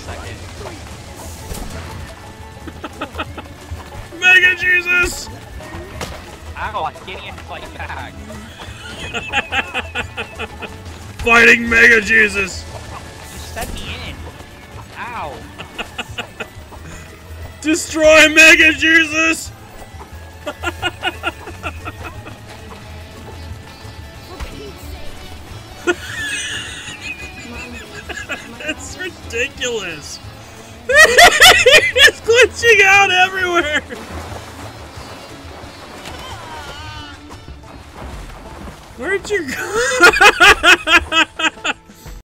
second. Mega Jesus! Ow, I can't even fight back. Fighting Mega Jesus! You set me in. Ow. Destroy Mega Jesus! That's ridiculous! It's glitching out everywhere! Where'd you go?